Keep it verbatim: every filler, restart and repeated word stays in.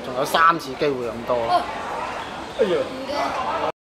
仲有三次機會咁多。哎呀！